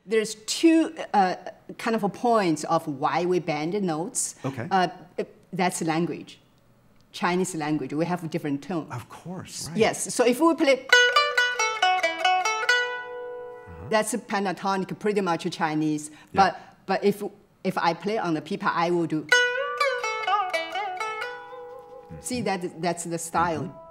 There's two kind of points of why we bend the notes. Okay. That's language, Chinese language. We have a different tone. Of course, right. Yes, so if we play, that's a pentatonic, pretty much Chinese. Yeah. But if I play on the pipa, I will do. See, that's the style.